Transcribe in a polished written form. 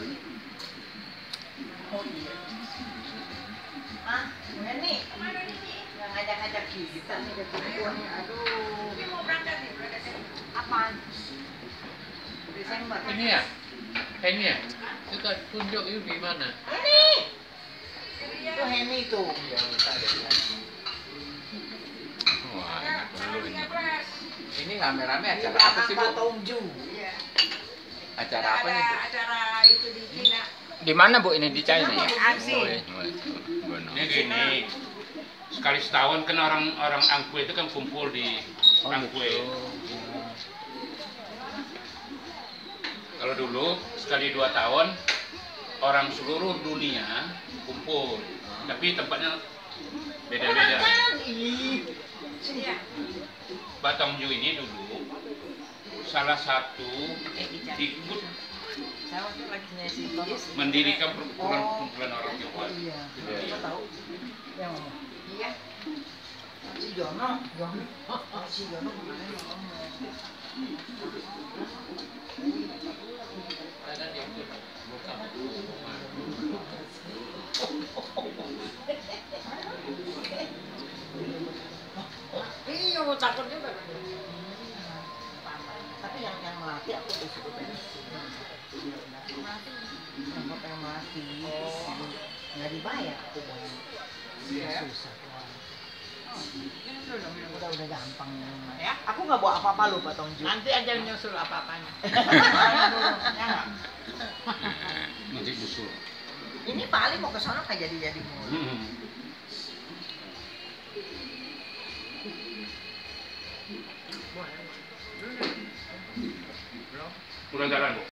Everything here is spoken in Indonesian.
Oh iya. Ah, ini yang ngajak-ngajak kita nih ke Cirebon. Aduh. Ini mau berangkat nih, Apaan? Desember. Ini ya? Ini ya? Kita tunjuk itu gimana? Ini. Itu Henny tuh. Wah, enak dulu ini. Ini rame-rame Di acara apa belakang sih, Pak Bu? Tongju. Iya. Acara apa nih, Bu? Acara itu di Cina. Di mana Bu ini, di China ya? Aksi. Ini gini, sekali setahun kan orang Angkue itu kan kumpul di Angkue. Kalau dulu sekali 2 tahun orang seluruh dunia kumpul, tapi tempatnya beda-beda. Iya. Batongju ini dulu salah satu ikut Saya waktu lagi nyesi mendirikan perkumpulan orang Tionghoa. Iya. Siapa tahu? Yang ngomong. Iya. Si Jono. Si Jono kemarin ngomong. Ada di ikut bukan. Iya, mau cakep juga. Tapi yang melatih aku udah suka banget. Yang pengen melatih. Nggak dibayar aku bang. Susah. Udah gampang. Ya. Aku nggak bawa apa-apa lu Pak Tongju. Nanti aja nyusul apa-apanya. Nanti busul. Ini paling mau ke sana nggak jadi mulu. Udah jalan.